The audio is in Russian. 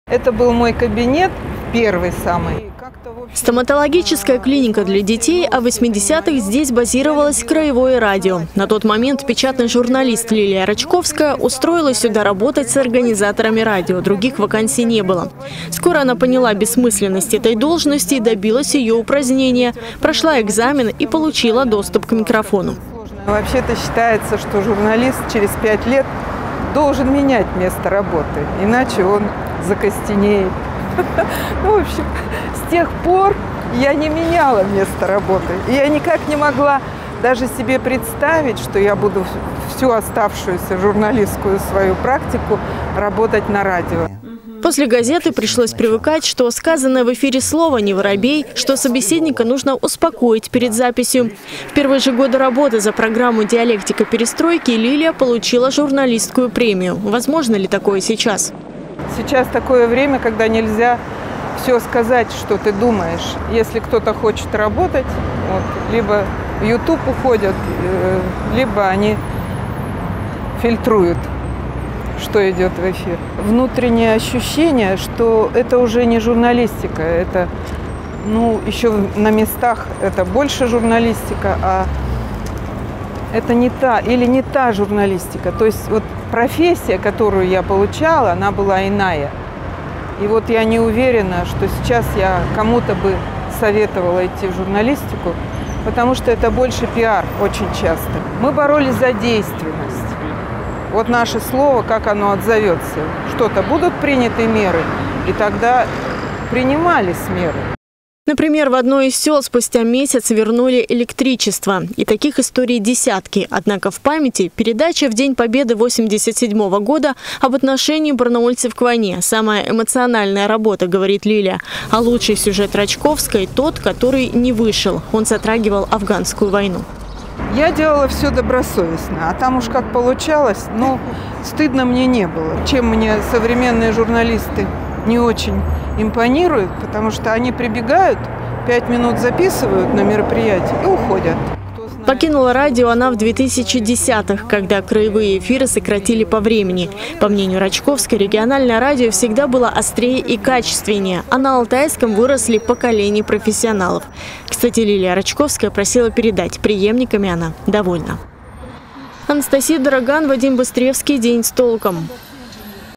Это был мой кабинет, первый самый. Стоматологическая клиника для детей, а в 80-х здесь базировалось краевое радио. На тот момент печатный журналист Лилия Рачковская устроилась сюда работать с организаторами радио. Других вакансий не было. Скоро она поняла бессмысленность этой должности и добилась ее упразднения. Прошла экзамен и получила доступ к микрофону. Вообще-то считается, что журналист через 5 лет должен менять место работы, иначе он закостенеет. Ну, в общем, с тех пор я не меняла место работы. И я никак не могла даже себе представить, что я буду всю оставшуюся журналистскую свою практику работать на радио. После газеты пришлось привыкать, что сказанное в эфире слово не воробей, что собеседника нужно успокоить перед записью. В первые же годы работы за программу «Диалектика перестройки» Лилия получила журналистскую премию. Возможно ли такое сейчас? Сейчас такое время, когда нельзя все сказать, что ты думаешь. Если кто-то хочет работать, вот, либо в YouTube уходят, либо они фильтруют, что идет в эфир. Внутреннее ощущение, что это уже не журналистика, это, ну, еще на местах это больше журналистика, а это не та или не та журналистика. То есть вот профессия, которую я получала, она была иная. И вот я не уверена, что сейчас я кому-то бы советовала идти в журналистику, потому что это больше пиар очень часто. Мы боролись за действенность. Вот наше слово, как оно отзовется. Что-то будут приняты меры, и тогда принимались меры. Например, в одно из сел спустя месяц вернули электричество. И таких историй десятки. Однако в памяти передача в День Победы 1987 года об отношении барнаульцев к войне. Самая эмоциональная работа, говорит Лилия. А лучший сюжет Рачковской – тот, который не вышел. Он затрагивал афганскую войну. Я делала все добросовестно, а там уж как получалось, но стыдно мне не было. Чем мне современные журналисты не очень импонируют, потому что они прибегают, 5 минут записывают на мероприятие и уходят. Покинула радио она в 2010-х, когда краевые эфиры сократили по времени. По мнению Рачковской, региональное радио всегда было острее и качественнее, а на Алтайском выросли поколения профессионалов. Кстати, Лилия Рачковская просила передать, преемниками она довольна. Анастасия Дороган, Вадим Быстревский. День с толком.